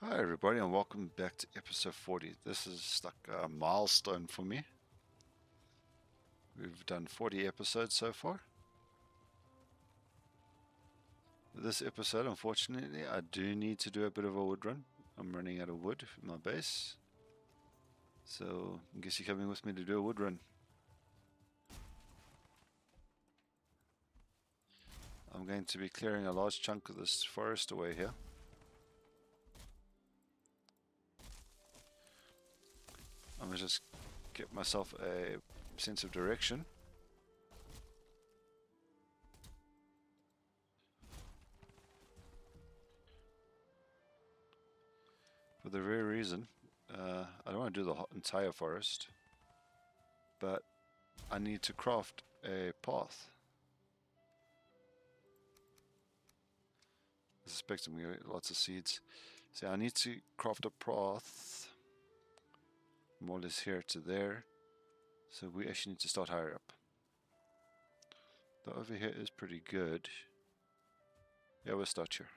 Hi everybody and welcome back to episode 40. This is like a milestone for me. We've done 40 episodes so far. This episode, unfortunately, I do need to do a bit of a wood run. I'm running out of wood in my base. So I guess you're coming with me to do a wood run. I'm going to be clearing a large chunk of this forest away here. I'm going to just get myself a sense of direction. For the very reason, I don't want to do the entire forest, but I need to craft a path. I suspect I'm going to get lots of seeds. So I need to craft a path more or less here to there. So we actually need to start higher up. The over here is pretty good. Yeah, we'll start here.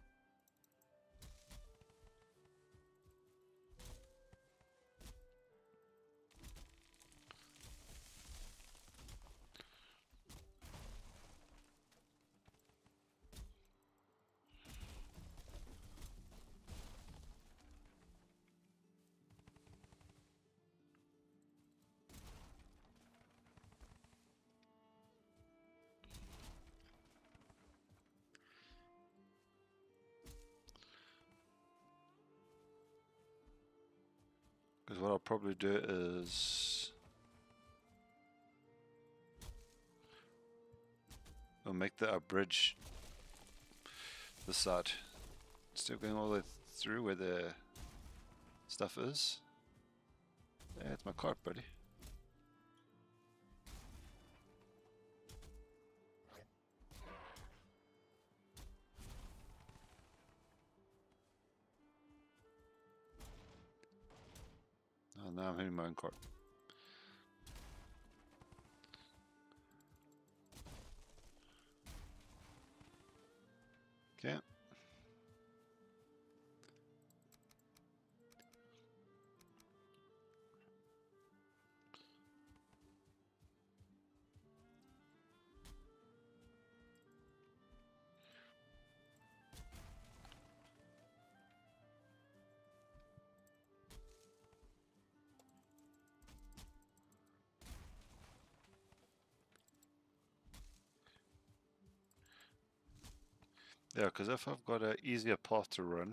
Because what I'll probably do is I'll make a bridge this side. Instead of going all the way through where the stuff is. Yeah, it's my cart, buddy. Oh, now I'm hitting my own cart. Okay. Yeah, because if I've got an easier path to run,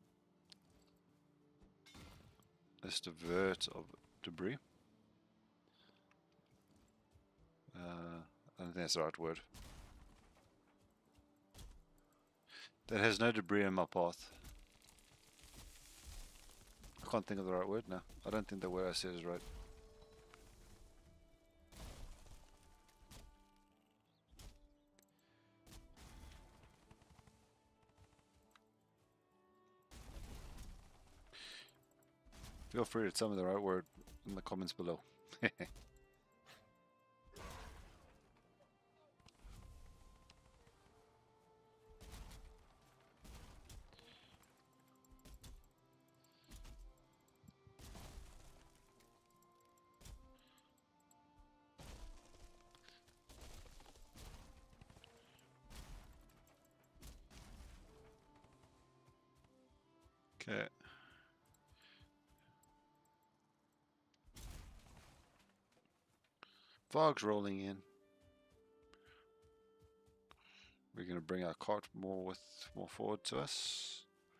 let's divert of debris. I don't think that's the right word. That has no debris in my path. I can't think of the right word now. I don't think the word I said is right. Feel free to tell me the right word in the comments below. Okay. Fog's rolling in. We're going to bring our cart more forward to us.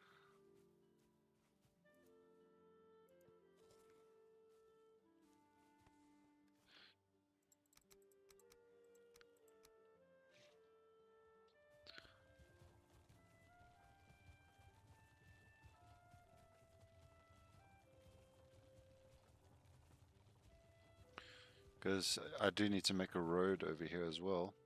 Because I do need to make a road over here as well.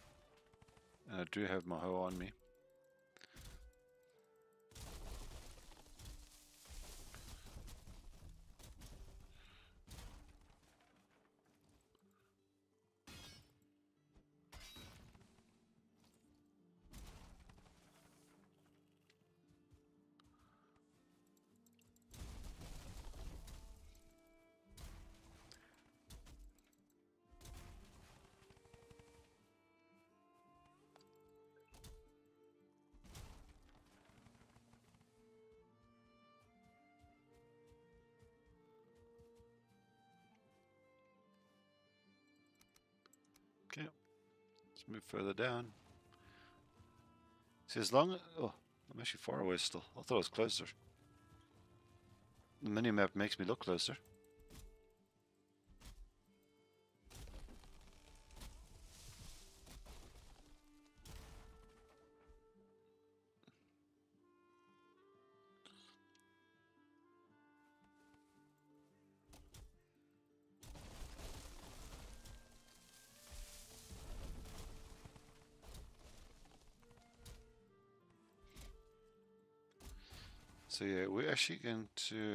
And I do have my hoe on me. Okay, let's move further down. See, as long as... Oh, I'm actually far away still. I thought I was closer. The mini-map makes me look closer. So yeah, we're actually going to...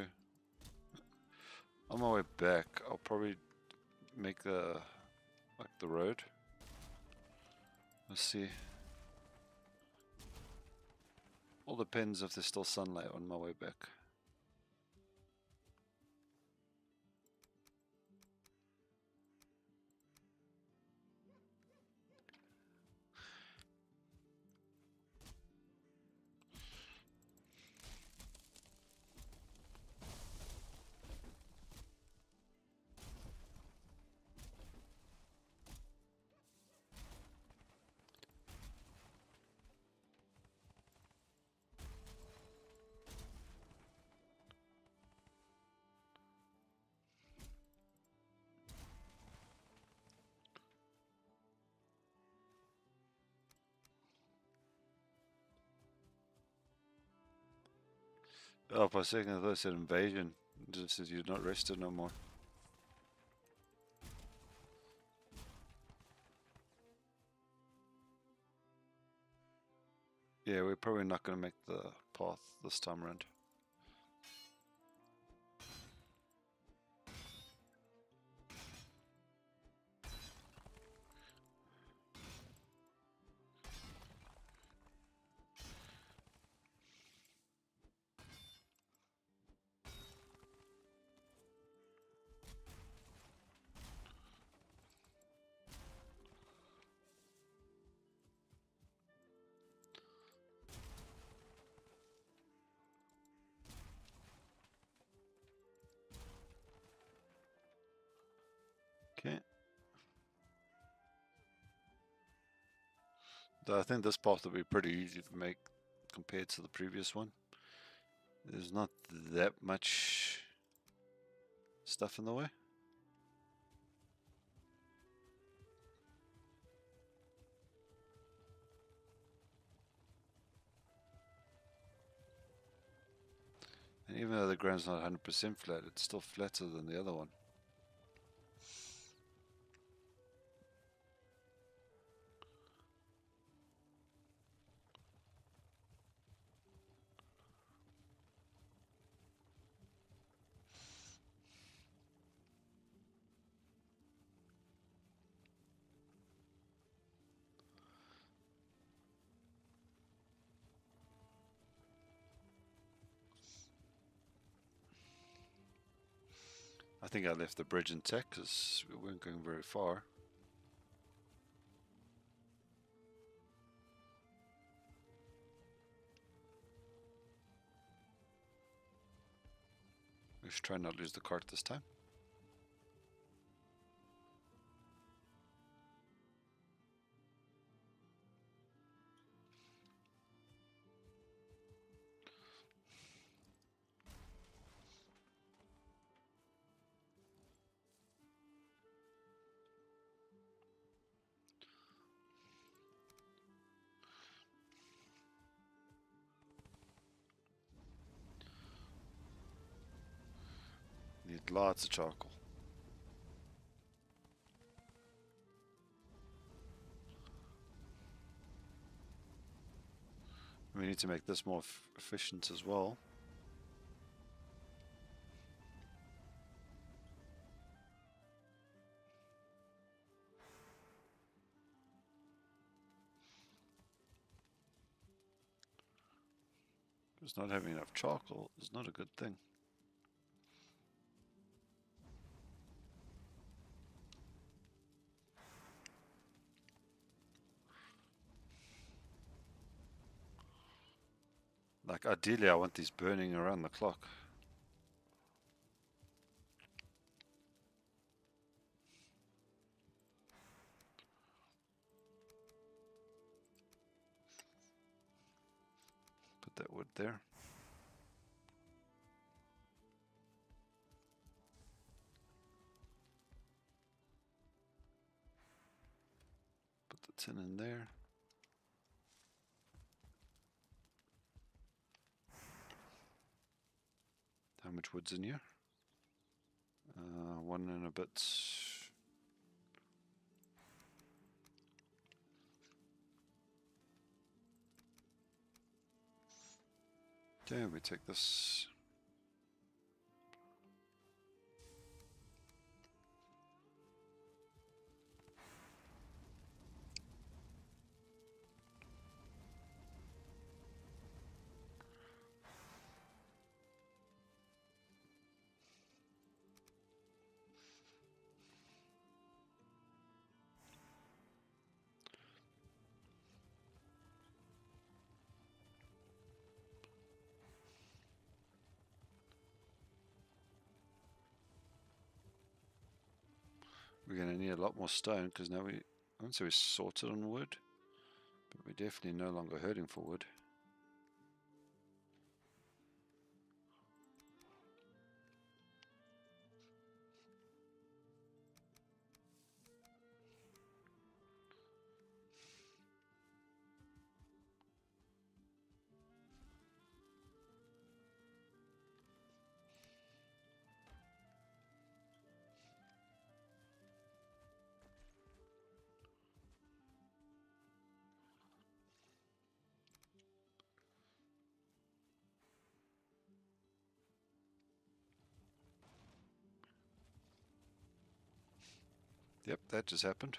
On my way back, I'll probably make the road. Let's see. All depends if there's still sunlight on my way back. Oh, for a second I thought it said invasion. It just says you're not rested no more. Yeah, we're probably not going to make the path this time around. Okay. I think this path will be pretty easy to make compared to the previous one. There's not that much stuff in the way. And even though the ground's not 100% flat, it's still flatter than the other one. I think I left the bridge intact because we weren't going very far. We should try not to lose the cart this time. Need lots of charcoal. We need to make this more efficient as well. Because not having enough charcoal is not a good thing. Like ideally I want these burning around the clock. that wood there. Put the tin in there. How much wood's in here? 1 and a bit. Okay, we take this. We're going to need a lot more stone because now I won't say we're sorted on wood, but we're definitely no longer hurting for wood. Yep, that just happened.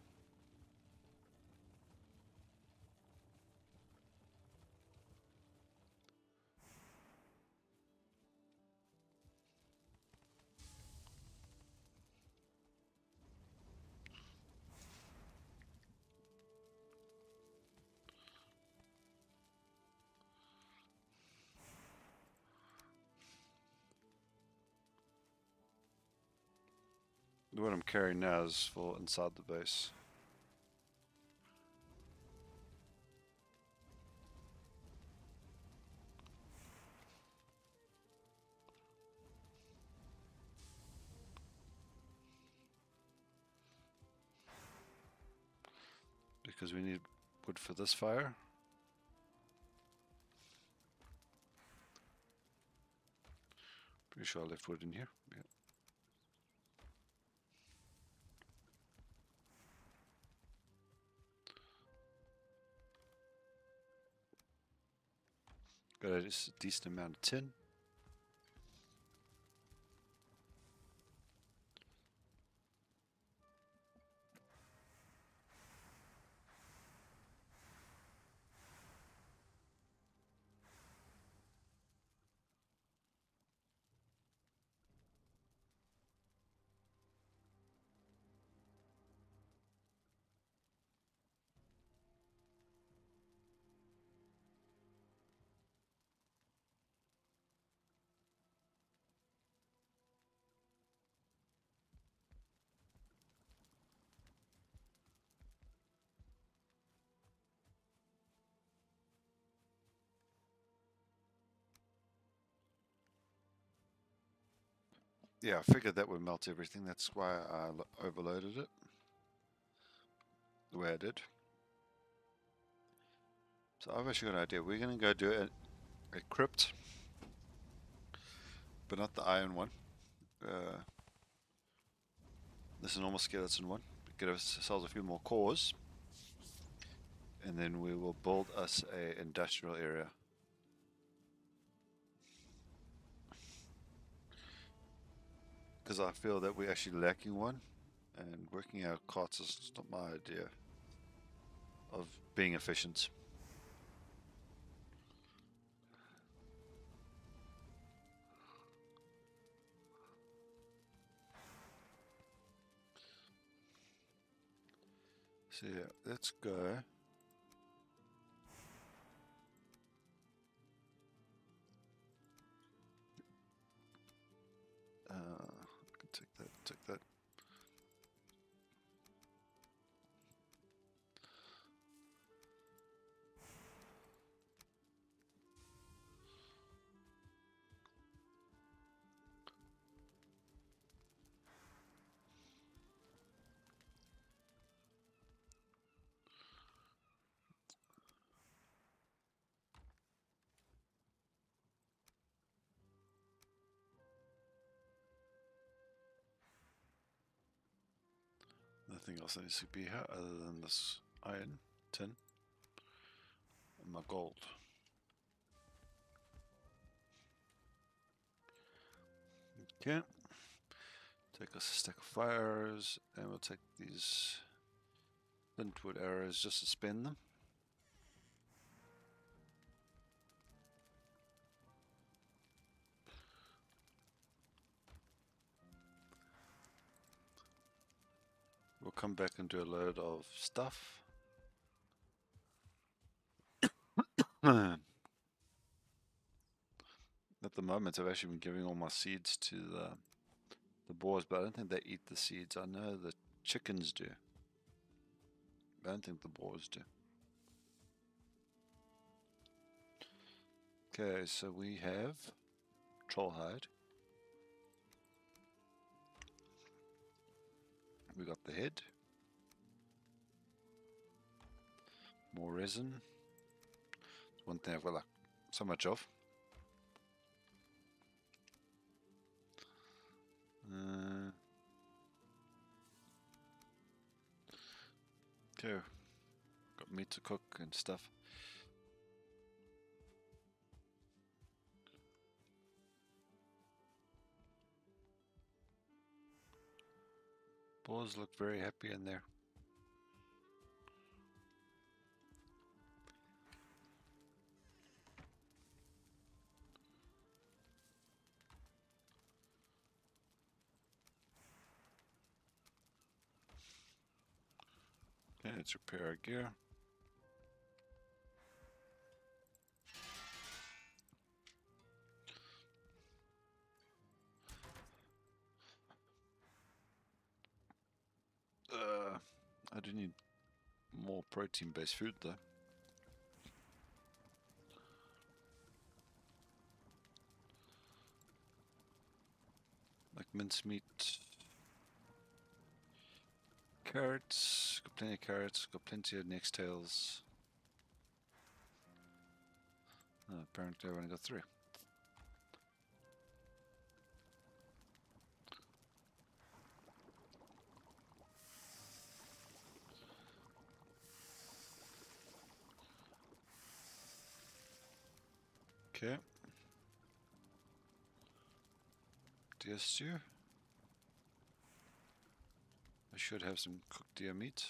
What I'm carrying now is for inside the base. Because we need wood for this fire. Pretty sure I left wood in here. Yeah. Got a decent amount of tin. Yeah, I figured that would melt everything. That's why I overloaded it the way I did. So I've actually got an idea. We're going to go do a crypt, but not the iron one. This is a normal skeleton one. Get ourselves a few more cores, and then we will build us a industrial area. Because I feel that we're actually lacking one, and working out carts is not my idea of being efficient. So yeah, let's go. I can take that, take that. nothing else that needs to be here other than this iron, tin, and my gold. Okay. Take us a stack of fire arrows, and we'll take these lintwood arrows just to spin them. We'll come back and do a load of stuff. At the moment, I've actually been giving all my seeds to the boars, but I don't think they eat the seeds. I know the chickens do. I don't think the boars do. Okay, so we have troll hide. We got the head. More resin. One thing I've got like so much of. Okay, got meat to cook and stuff. Boars look very happy in there. Okay, let's repair our gear. I do need more protein-based food though. Like mincemeat. Carrots, got plenty of carrots, got plenty of nextails. Apparently I've only got 3. Okay. Deer stew. I should have some cooked deer meat.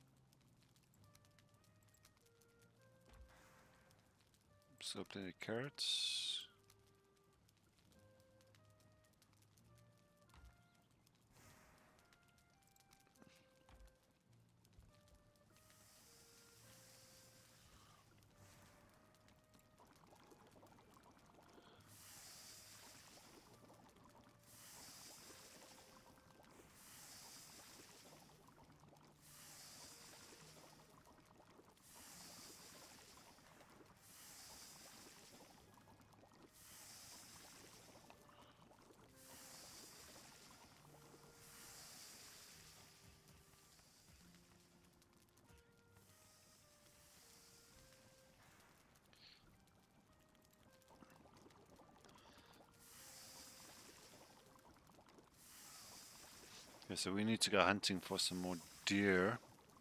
Still plenty of carrots. Okay, so we need to go hunting for some more deer.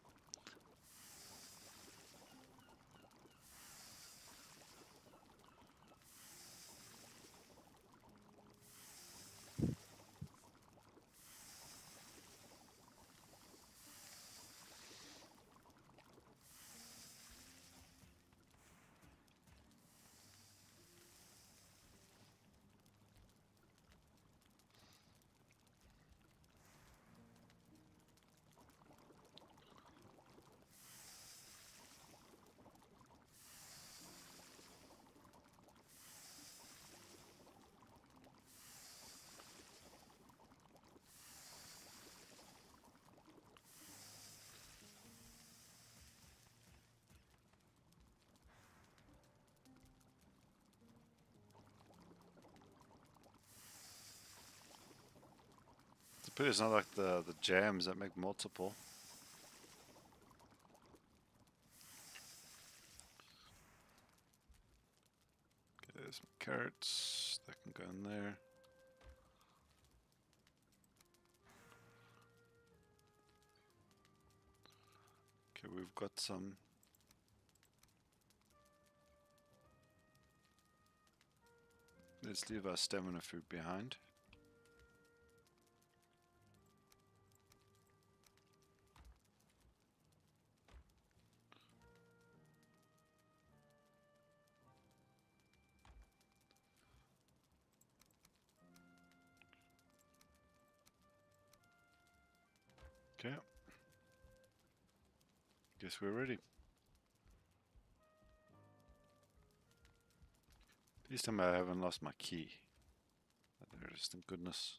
But it's not like the jams that make multiple. Okay, there's some carrots that can go in there. Okay, we've got some. Let's leave our stamina food behind. Okay. Guess we're ready. This time I haven't lost my key. There it is, thank goodness.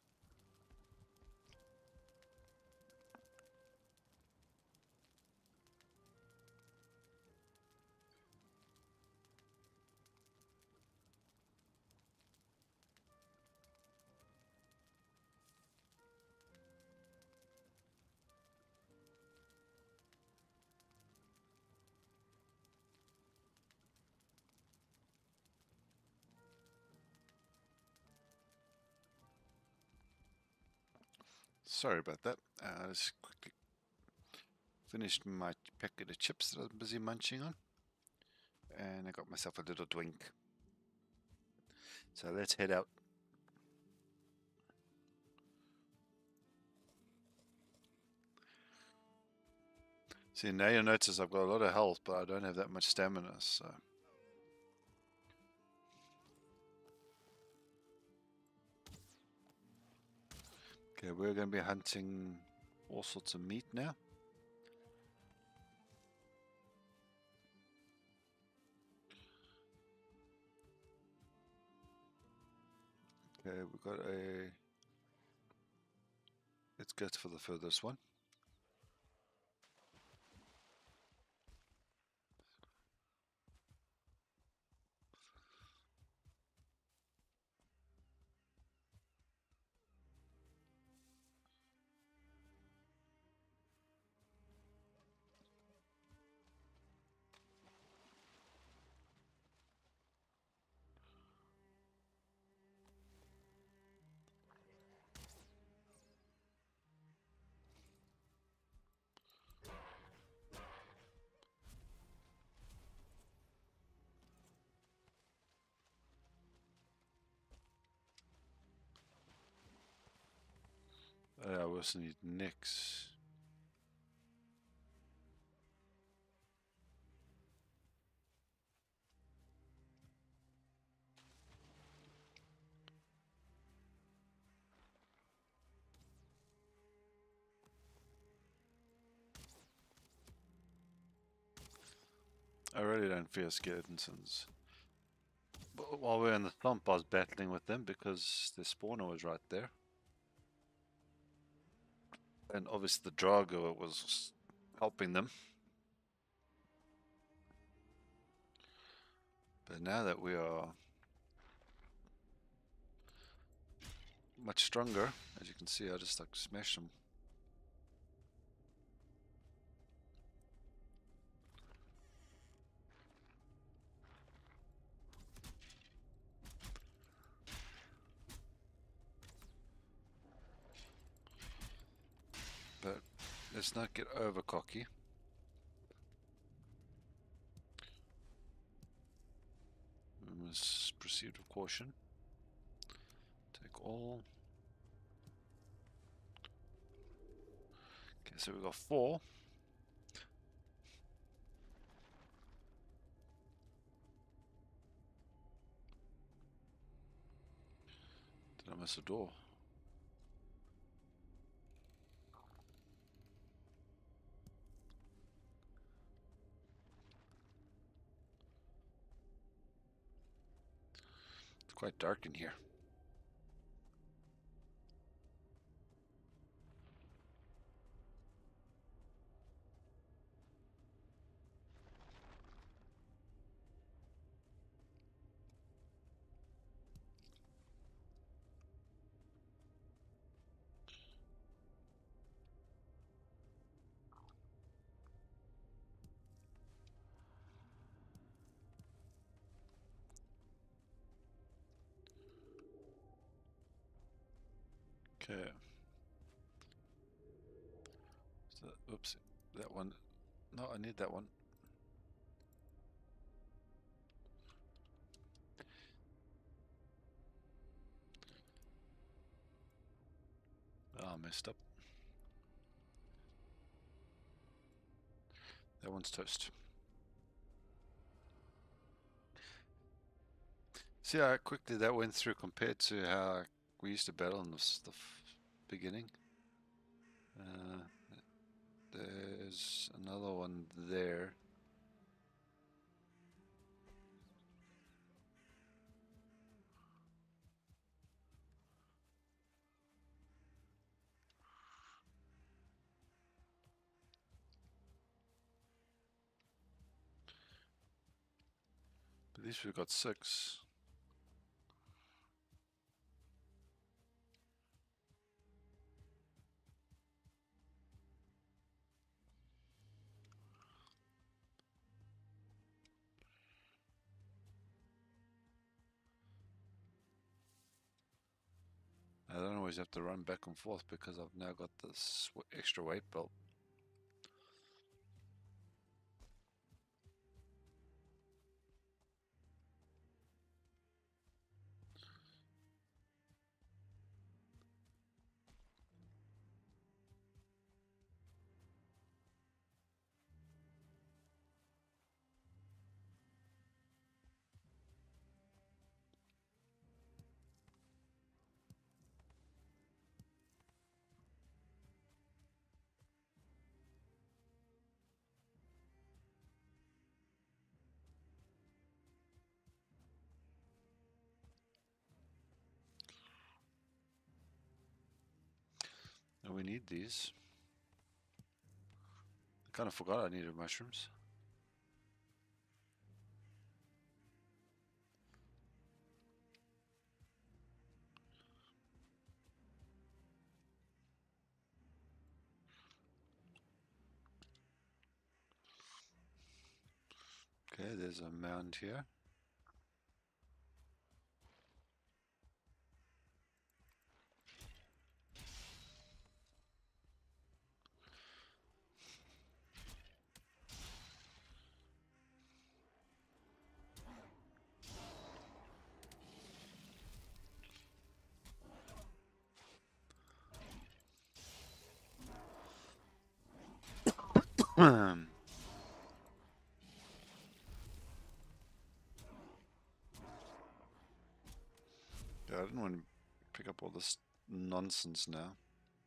Sorry about that. I just quickly finished my packet of chips that I was busy munching on. And I got myself a little drink. So let's head out. See, now you'll notice I've got a lot of health, but I don't have that much stamina, so... Okay, we're going to be hunting all sorts of meat now. Okay, we've got a... Let's go for the furthest one. I also need Nix. I really don't fear skeletons. But while we're in the swamp, I was battling with them because the spawner was right there. And obviously the Drago was helping them. But now that we are much stronger, as you can see, I just like smash them. But let's not get over cocky. We must proceed with caution. Take all. Okay, so we've got 4. Did I miss a door? It's quite dark in here. Okay. So, oops, that one. No, I need that one. Ah, I messed up. That one's toast. See how quickly that went through compared to how we used to battle in the beginning? Uh, there's another one there. But at least we've got 6. I don't always have to run back and forth because I've now got this extra weight belt. And we need these. I kind of forgot I needed mushrooms. Okay, there's a mound here. Yeah, I didn't want to pick up all this nonsense now.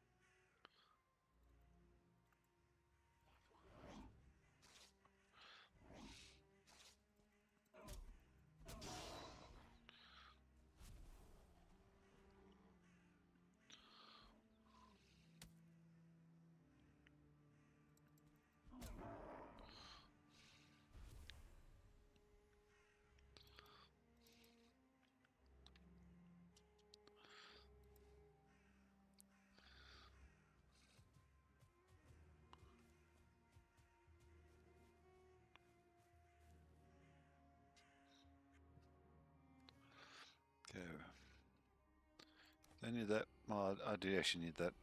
Okay. I need that. Well, I do actually need that.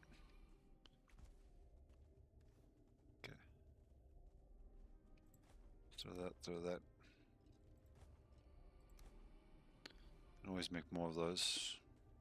Okay. Throw that. Can always make more of those.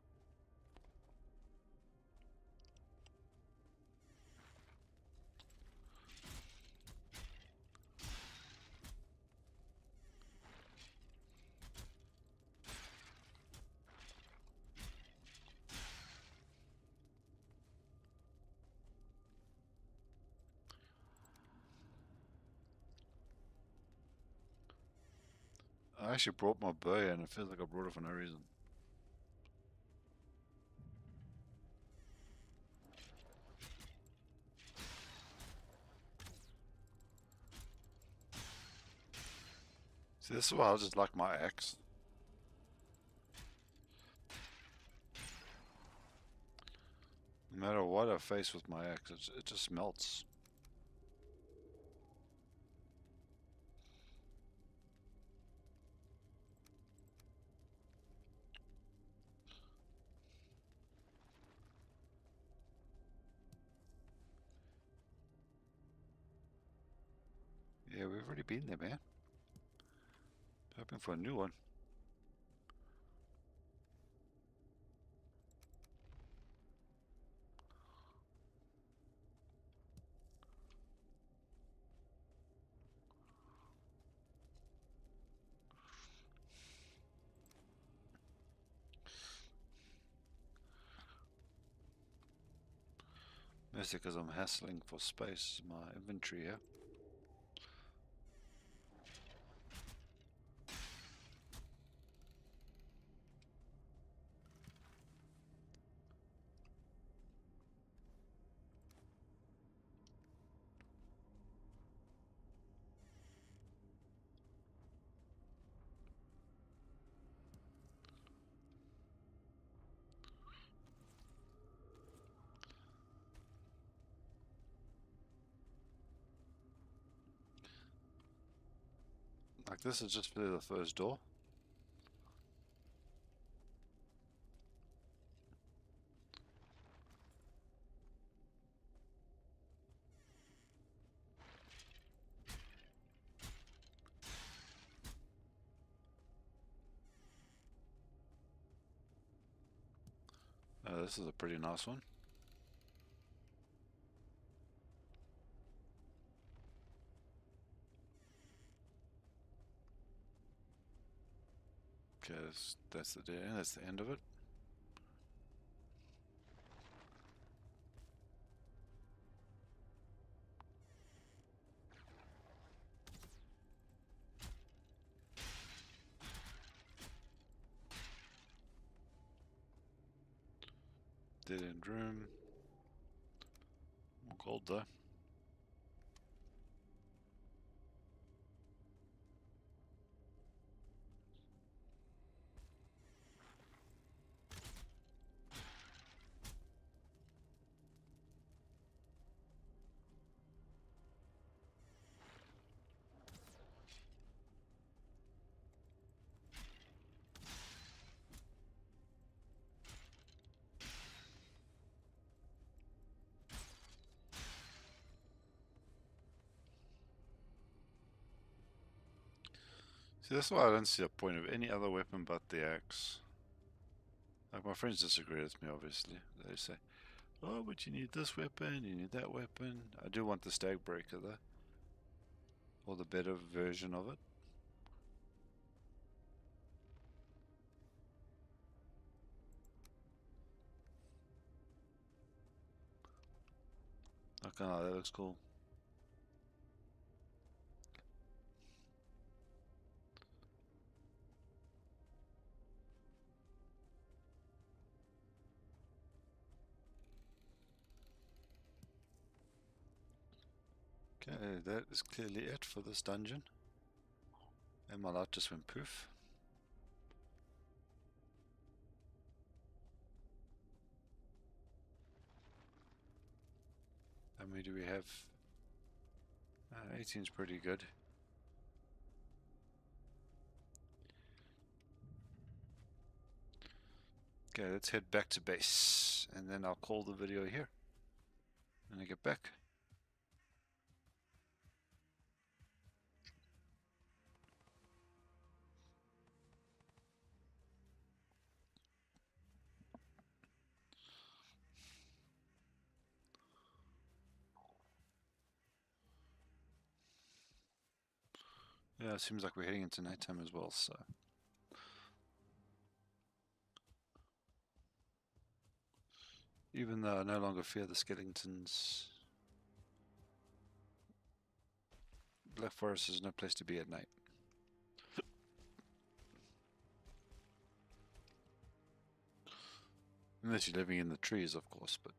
I actually brought my bow and it feels like I brought it for no reason. See, this is why I just like my axe. No matter what I face with my axe, it just melts. Yeah, we've already been there, man. Hoping for a new one. Mostly because I'm hassling for space in my inventory here. Like this is just for the first door. This is a pretty nice one. Okay, that's the end. That's the end of it. Dead end room. More gold though. See, that's why I don't see the point of any other weapon but the axe. Like, my friends disagree with me, obviously. They say, oh, but you need this weapon, you need that weapon. I do want the stag breaker, though. Or the better version of it. Okay, that looks cool. Okay, that is clearly it for this dungeon. And my light just went poof. How many do we have? 18 is pretty good. Okay, let's head back to base. And then I'll call the video here. When I get back. Yeah, it seems like we're heading into nighttime as well, so. Even though I no longer fear the skeletons, Black Forest is no place to be at night. Unless you're living in the trees, of course, but.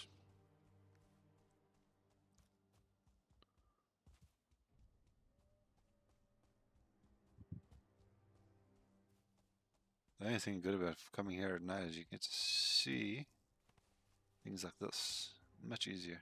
The only thing good about coming here at night is you get to see things like this much easier.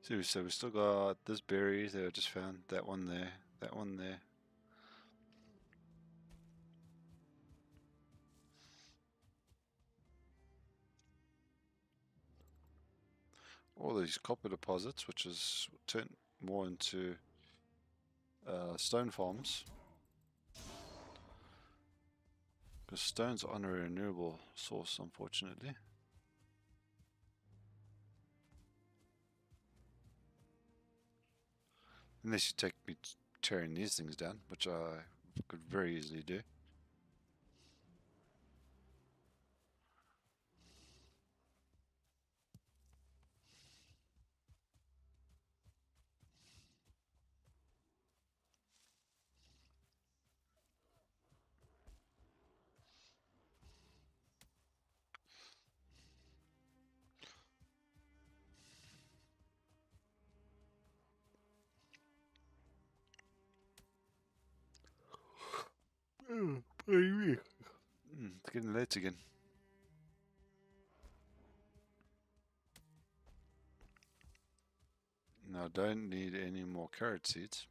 So we still got this berry that I just found, that one there, that one there. All these copper deposits, which is turned more into stone farms. Because stones aren't a renewable source, unfortunately. Unless you take me tearing these things down, which I could very easily do. Oh, baby. It's getting late again. Now I don't need any more carrot seeds.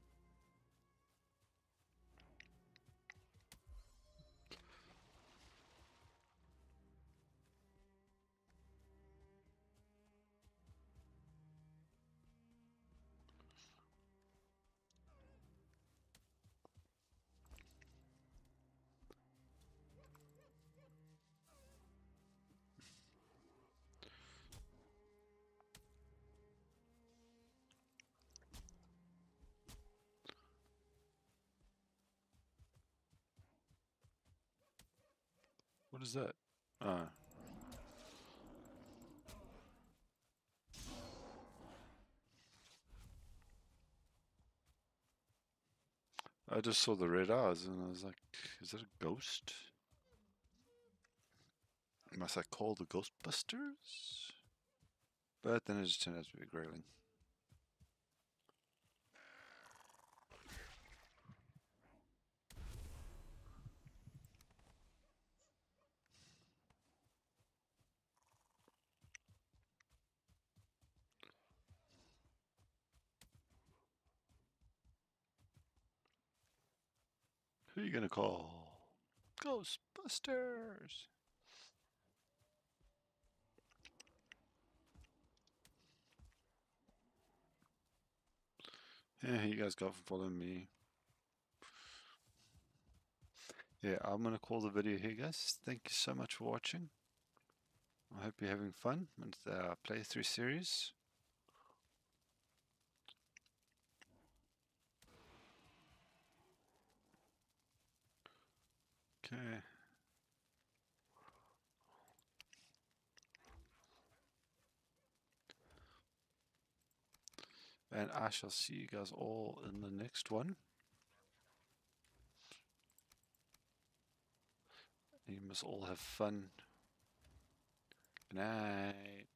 What is that? Ah, I just saw the red eyes and I was like, is that a ghost? Must I call the Ghostbusters? But then it just turned out to be a grayling. Who are you gonna call? Ghostbusters! Yeah, you guys got for following me. Yeah, I'm gonna call the video here, guys. Thank you so much for watching. I hope you're having fun with our playthrough series. Okay. And I shall see you guys all in the next one. You must all have fun. Good night.